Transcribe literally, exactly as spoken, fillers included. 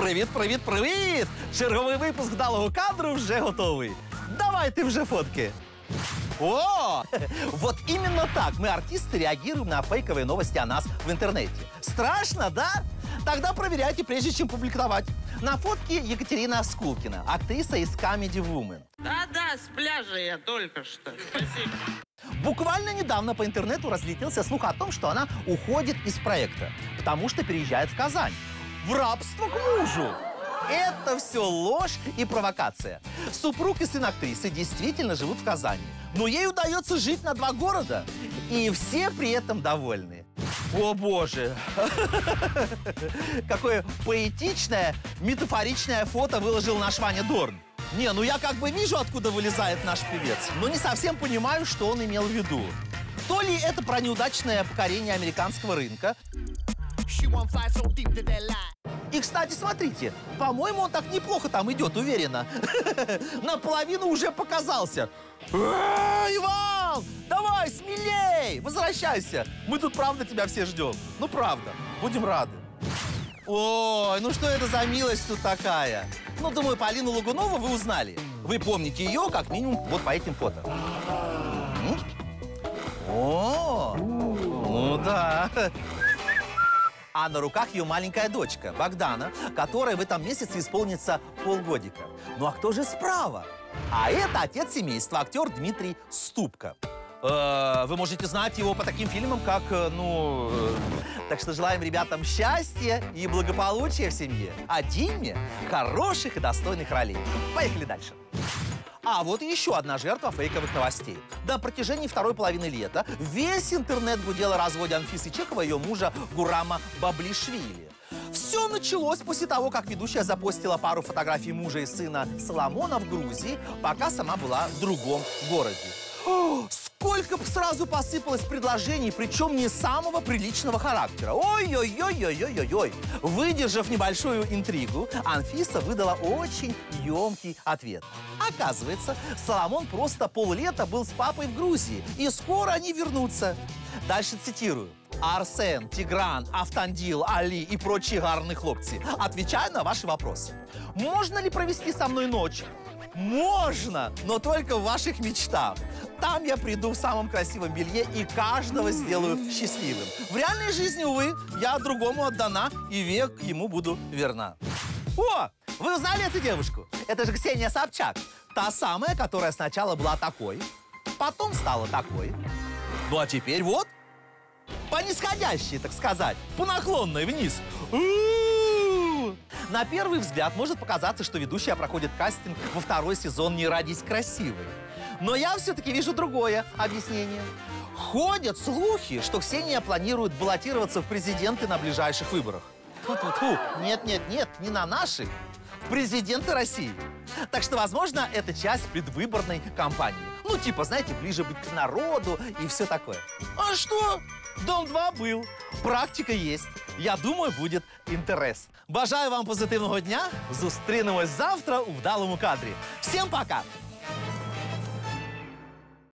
Привіт, привіт, привіт! Черговий випуск «Вдалого кадру» вже готовий. Давайте вже фотки. О! Вот именно так мы, артисты, реагируем на фейковые новости о нас в интернете. Страшно, да? Тогда проверяйте, прежде чем публиковать. На фотке Екатерина Скулкина, актриса из Comedy Woman. Да-да, с пляжа я только что. Спасибо. Буквально недавно по интернету разлетелся слух о том, что она уходит из проекта, потому что переезжает в Казань. В рабство к мужу. Это все ложь и провокация. Супруг и сын актрисы действительно живут в Казани, но ей удается жить на два города, и все при этом довольны. О боже! Какое поэтичное, метафоричное фото выложил наш Ваня Дорн. Не, ну я как бы вижу, откуда вылезает наш певец, но не совсем понимаю, что он имел в виду. То ли это про неудачное покорение американского рынка. И, кстати, смотрите, по-моему, он так неплохо там идет, уверенно. Наполовину уже показался. Иван, давай, смелей, возвращайся. Мы тут, правда, тебя все ждем. Ну, правда, будем рады. Ой, ну что это за милость тут такая? Ну, думаю, Полину Лагунову вы узнали. Вы помните ее, как минимум, вот по этим фото. М? О, ну да. А на руках ее маленькая дочка, Богдана, которой в этом месяце исполнится полгодика. Ну а кто же справа? А это отец семейства, актер Дмитрий Ступка. Э, вы можете знать его по таким фильмам, как, ну... Э, так что желаем ребятам счастья и благополучия в семье. А Диме хороших и достойных ролей. Поехали дальше. А вот и еще одна жертва фейковых новостей. До протяжении второй половины лета весь интернет гудел о разводе Анфисы Чеховой и ее мужа Гурама Баблишвили. Все началось после того, как ведущая запостила пару фотографий мужа и сына Соломона в Грузии, пока сама была в другом городе. О, сколько сразу посыпалось предложений, причем не самого приличного характера. Ой-ой-ой-ой-ой-ой-ой. Выдержав небольшую интригу, Анфиса выдала очень емкий ответ. Оказывается, Соломон просто поллета был с папой в Грузии, и скоро они вернутся. Дальше цитирую. Арсен, Тигран, Автандил, Али и прочие гарные хлопцы. Отвечаю на ваши вопросы. Можно ли провести со мной ночь? Можно, но только в ваших мечтах. Там я приду в самом красивом белье и каждого сделаю счастливым. В реальной жизни, увы, я другому отдана и век ему буду верна. О, вы узнали эту девушку? Это же Ксения Собчак. Та самая, которая сначала была такой, потом стала такой. Ну а теперь вот, по нисходящей, так сказать, по наклонной вниз. У-у-у! На первый взгляд может показаться, что ведущая проходит кастинг во второй сезон «Не родись красивой». Но я все-таки вижу другое объяснение. Ходят слухи, что Ксения планирует баллотироваться в президенты на ближайших выборах. Тьфу-тьфу-тьфу. Нет, нет, нет, не на наших. В президенты России. Так что, возможно, это часть предвыборной кампании. Ну, типа, знаете, ближе быть к народу и все такое. А что? Дом-два был. Практика есть. Я думаю, будет інтерес. Бажаю вам позитивного дня. Зустрінемось завтра у «Вдалому кадрі». Всем пока!